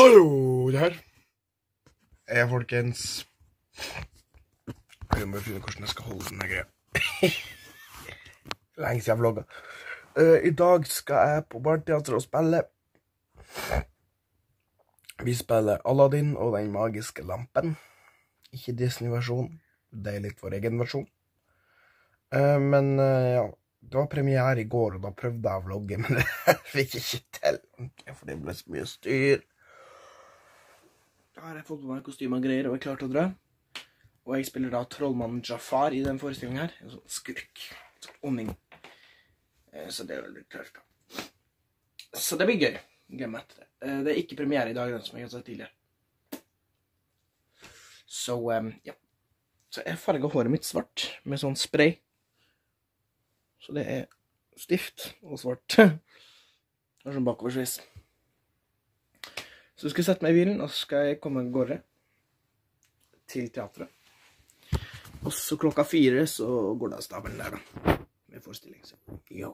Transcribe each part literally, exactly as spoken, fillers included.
Hallo der! Jeg, folkens. Jeg må finne hvordan jeg skal holde denne greia. Lenge siden jeg vlogget. Uh, I dag skal jeg på barneteater og spille. Vi spiller Aladdin og den magiske lampen. Ikke Disney-versjon. Det er litt vår egen versjon. Uh, men uh, ja, det var premiere i går, og da prøvde jeg å vlogge, men det fikk ikke til. For det ble så mye styr. Da har jeg fått på meg kostyme og greier, og er klar til å dra. Og jeg spiller da trollmannen Jafar i den forestillingen her. En sånn skurk. En sånn onding. Så det er veldig klart da. Så det blir gøy. Glem etter det. Det er ikke premiere i dag, den som jeg har sagt tidligere. Så, um, ja. Så jeg farget håret mitt svart med sånn spray. Så det er stift og svart. Det er sånn bakoversvis. Så skal jeg sette meg i bilen, og så skal jeg komme og gå til teatret. Og så klokka fire så går det av stabelen der da, med forestilling. Så, jo.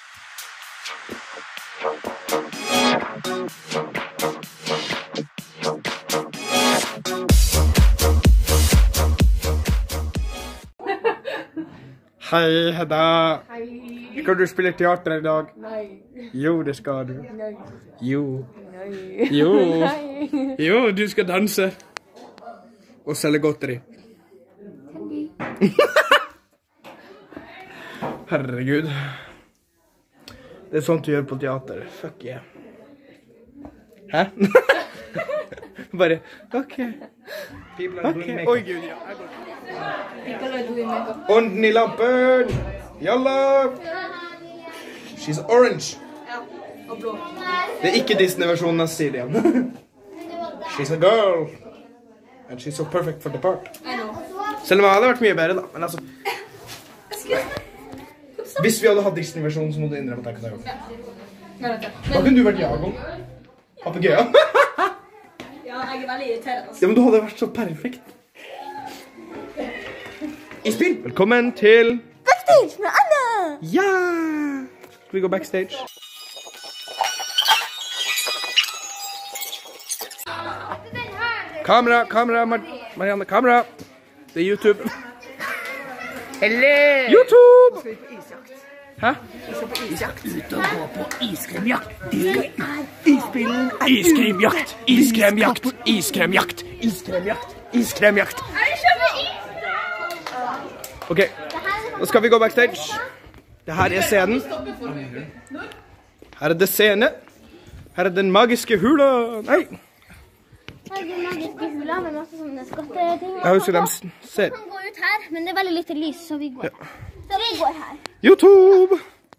Hei, Hedda. Hei. Skal du spille teater i dag? Nei. Jo, det skal du. Nei. Jo. Nei. Jo. Nei. Jo, du skal danse. Og selge godteri. Herregud. Det er sånt du gjør på teater. Fuck yeah. Hæ? Bare, ok. Ok, oi gud, ja. Ånden i lampen. Jalla. She's orange. Ja, og blå. Det er ikke Disney-versjonen, jeg sier det igjen. She's a girl. And she's so perfect for the part. I know. Selv om jeg hadde vært mye bedre da, men altså... Hvis vi hadde hatt Disney-versjonen, så må du innrømme at jeg kunne gjøre. Ja, Da kunne du vært Jago. Papegøya. Ja, jeg er veldig irriterende. Ja, men du hadde vært så perfekt. Innspill! Velkommen til... Backstage med Anna! Ja! Skal vi gå backstage? Kamera, kamera, Mar Marianne, kamera. Det er YouTube. Hello! YouTube! Skal vi på isjakt? Hæ? Vi skal på isjakt. Ut og gå på iskremjakt. Det er isbilen. Iskremjakt, iskremjakt, iskremjakt, iskremjakt, iskremjakt. Ok, nå skal vi gå backstage. Det her er scenen. Her er det scene. Her er den magiske hula. Nei. Her er den magiske hula med masse sånne skotteting. Jeg husker dem ser. Vi kan gå ut her, men det er veldig lite lys, så vi går. Så vi går her. YouTube!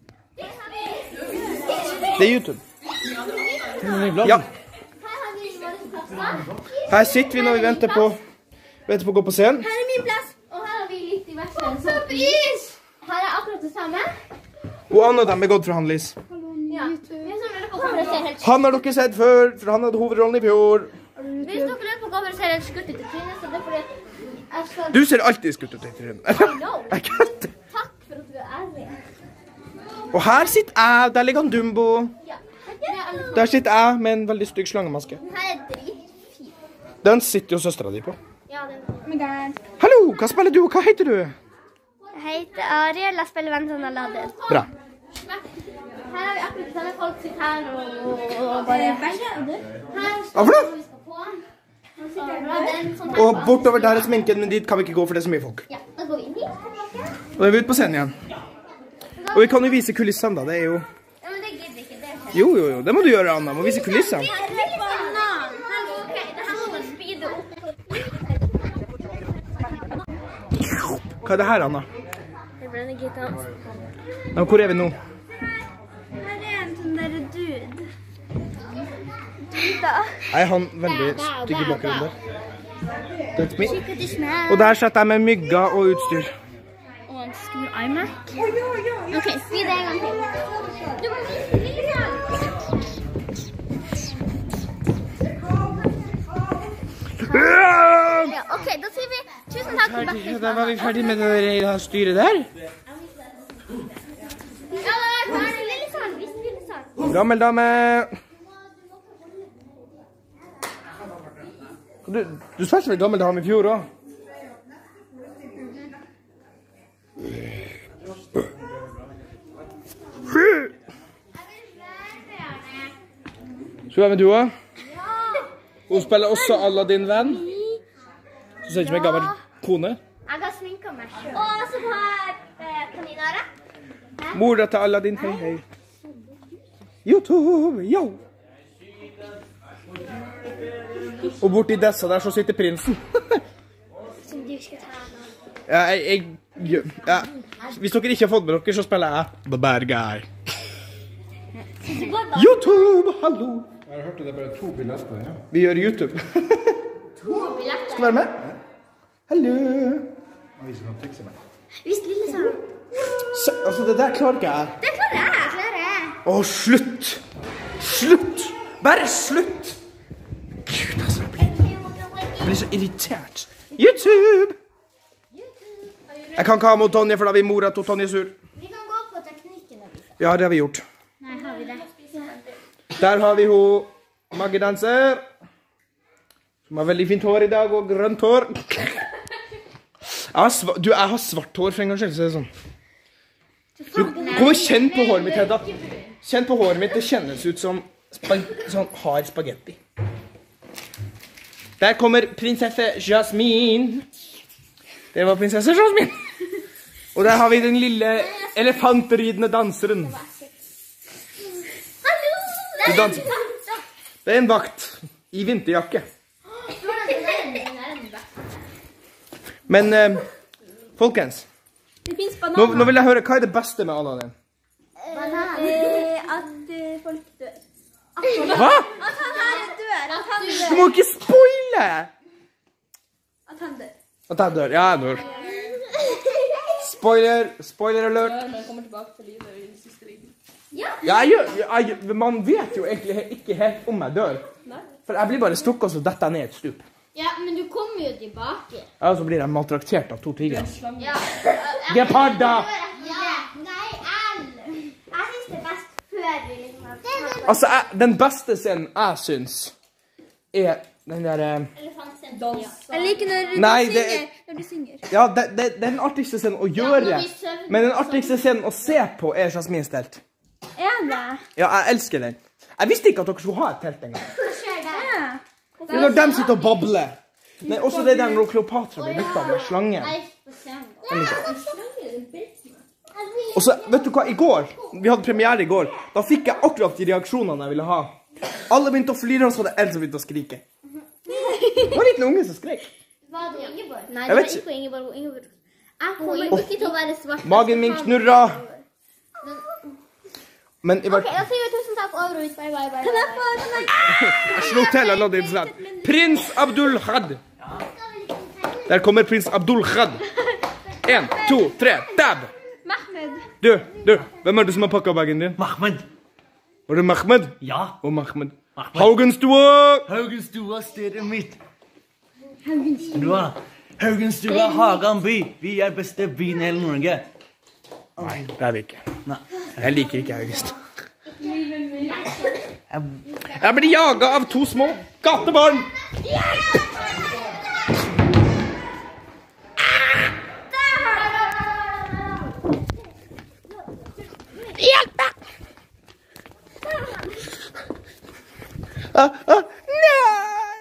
Det er YouTube. Ja. Her har vi våre plasser. Her sitter vi når vi venter på, venter på å gå på scenen. Her er min plass, og her har vi litt i hvert fall. Så is! Her er akkurat det samme. Og Anna dem er gått fra han, Lise. Ja. Vi er sånn på kamera ser helt Han har dere sett før, for han hadde hovedrollen i fjor. Hvis dere lurer på kamera ser helt skutt ut i trynet, så det er fordi jeg skal... Du ser alltid skutt ut i trynet. Jeg kødder. Takk for at du er ærlig. Og her sitter jeg, der ligger han Dumbo. Ja. Det er alle Der sitter jeg med en veldig stygg slangemaske. Her er dritfint. Den sitter jo søstera di på. Ja, det er... Hallo, hva spiller du, og hva heter du? Jeg heter Ariel, jeg spiller Venn Aladdin. Bra. Her har vi akkurat sånne folk sitter her og, og bare... Her Hva for står noe? vi skal på. Han sitter her, og det er en sånn... Og bortover der er sminken, men dit kan vi ikke gå, for det er så mye folk. Ja, da går vi inn hit. Og da er vi ute på scenen igjen. Og vi kan jo vise kulissene da, det er jo... Ja, men det gidder ikke, det er ikke. Jo, jo, jo, det må du gjøre, Anna, må vise kulissene. Det er litt banan. Hallo, ok, det her må man speede opp. Hva er det her, Anna? Det ble en gitar. Ja, hvor er vi nå? Her er en sånn der dude. Dude. Er han veldig stygg i bakgrunnen der? That's me. Look at this man. Og der setter jeg med mygga og utstyr. Og en stor iMac. Ok, si det en gang til. Du må vise Lisa. Ja, ok, da sier vi tusen takk for backstage. Da var vi ferdig med det her styret der. Ja, da er vi ferdig. Lillesand, vis Lillesand. Gammel dame. Du, du spilte vel gammel dame i fjor også? Skal du være med du også? Hun spiller også Aladdin venn. Så ser det ut som en gammel kone. Jeg har sminket meg selv. Og som har eh, kaninare. Mora til Aladdin, hei hei. YouTube, yo! Og borti dessa der så sitter prinsen. Som du skal ta nå. Ja, jeg, jeg, ja. Hvis dere ikke har fått med dere, så spiller jeg The Bad Guy. YouTube, hallo! Jeg har hørt det bare to billetter, ja. Vi gjør YouTube. To billetter. Skal du være med? Hallo! Og vi skal fikse meg. Hvis lille sa. Så, altså, det der klarer ikke jeg. Det klarer jeg. Klarer jeg. Åh, slutt! Slutt! Bare slutt! Gud, altså, jeg blir, jeg blir så irritert. YouTube! Jeg kan ikke ha mot Tonje, for da blir mora til Tonje sur. Vi kan gå på teknikken. Ja, det har vi gjort. Nei, har vi det? Der har vi hun Maggedanser. Som har veldig fint hår i dag, og grønt hår. Jeg har, sva du, jeg har svart hår for en gang selv, så er det sånn. Du, kom og kjenn på håret mitt, Hedda. Kjenn på håret mitt, det kjennes ut som sånn hard spagetti. Der kommer prinsesse Jasmine. Det var prinsesse Jasmine. Og der har vi den lille elefantridende danseren. Du danser. Det er en vakt i vinterjakke. Men, eh, folkens, Det finnes nå, bananer. nå vil jeg høre, hva er det beste med Aladdin? Banan. Eh, at eh, folk dør. Hva? At han her dør. At han Du dør. må ikke spoile! At han dør. At jeg dør, ja, jeg dør. Spoiler, spoiler alert. Når han kommer tilbake til livet i den siste riden. Ja, jeg, gjør- jeg, man vet jo egentlig he- ikke helt om jeg dør. For jeg blir bare strukket, og så detter jeg ned et stup. Ja, men du kommer jo tilbake. Ja, og så blir jeg maltraktert av to tigre. Ja. Geparda! Ja. Nei, L. Jeg synes det er best før vi liksom har Altså, jeg, den beste scenen jeg synes er den der... eh, elefantscenen. Jeg liker når du Nei, synger. det- Når du synger. Ja, det, det, det er den artigste scenen å gjøre. når vi søvner Men den artigste scenen å se på er Jasmins telt. Er det? Ja, jeg elsker den. Jeg visste ikke at dere skulle ha et telt engang. Hva skjer der? Ja. Det er når de sitter og babler. Nei, også det der når Kleopatra blir byttet med slangen. Jeg er på scenen. Og så, vet du hva, i går, vi hadde premiere i går, da fikk jeg akkurat de reaksjonene jeg ville ha. Alle begynte å flire, og så var det en som begynte å skrike. Det var en liten unge som skrek. Var det Ingeborg? Nei, Jeg det vet var ikke. ikke Ingeborg. Ingeborg. Jeg kommer ikke til å være svart. Magen min knurra. Men i hvert Ok, da sier vi tusen takk over og ut. Bye, bye, bye. Kan jeg få den der? jeg slå til Aladdin slett. Prins Abdul Khad. Der kommer prins Abdul Khad. En, to, tre, dab! Mahmed. Du, du, hvem er det som har pakket bagen din? Mahmed. Var det Mahmed? Ja. Og Mahmed. Mahmed. Haugenstua! Haugenstua, stedet mitt. Haugenstua. Haugenstua, Hagan by. Vi er beste byen i hele Norge. Nei, det er vi ikke. Nei. Jeg liker ikke Haugenstua. Jeg blir jaget av to små gatebarn! Hjelp meg! Ah, ah, nei!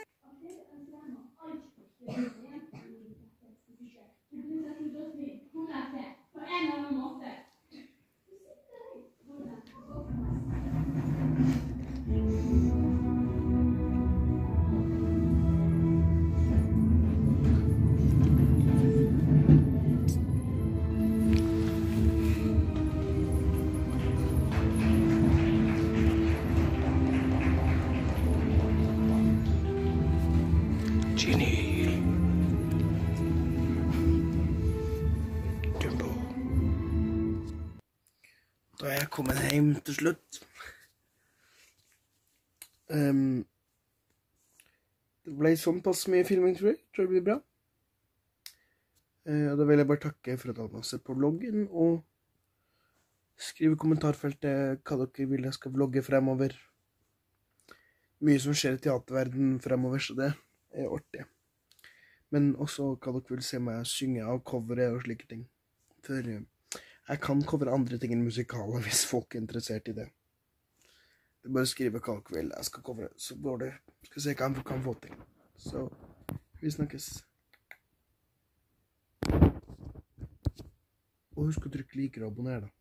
Genie. Dumbo. Da er jeg kommet hjem til slutt. Um, det ble sånn pass mye filming, tror jeg. Tror det blir bra. Uh, og da vil jeg bare takke for at alle har sett på vloggen, og skrive i kommentarfeltet hva dere vil jeg skal vlogge fremover. Mye som skjer i teaterverdenen fremover, så det er artig. Men også hva dere vil se meg synge av coveret og slike ting. For jeg kan covere andre ting enn musikaler hvis folk er interessert i det. Det er bare å skrive hva dere vil jeg skal covere, så går det. Skal se hva jeg kan få til. Så vi snakkes. Og husk å trykke liker og abonnere da.